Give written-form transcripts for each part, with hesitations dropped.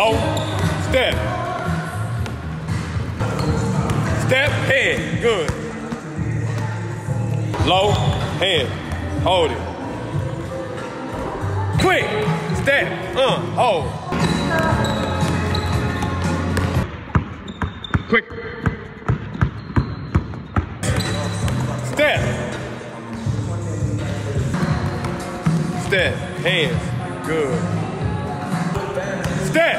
Oh, step. Step, head, good. Low, head, hold it. Quick, step, hold. Quick. Step. Step, hands, good. Step.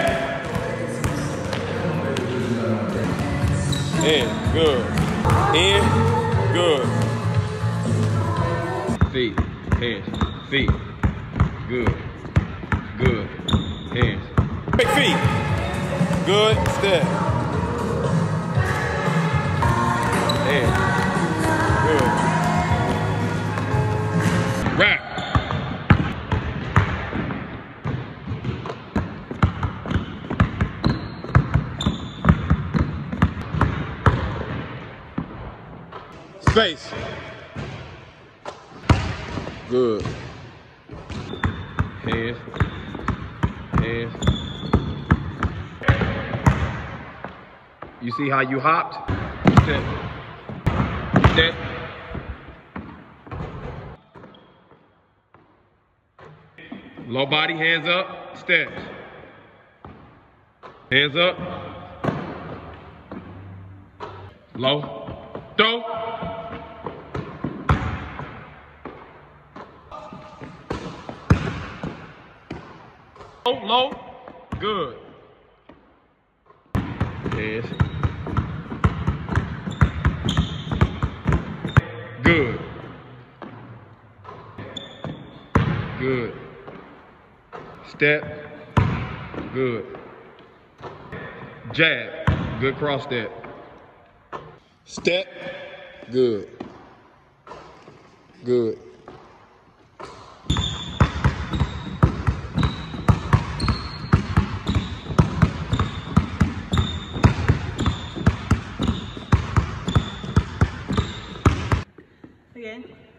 In, good. In, good. Feet, hands, feet, good. Good, hands. Big feet, good, step. Hands, good. Wrap. Space. Good. Hands. Hands. You see how you hopped? Step. Step. Low body, hands up, steps. Hands up. Low. Throw. Low, good. Yes. Good. Good. Step. Good. Jab. Good cross step. Step. Good. Good. Again.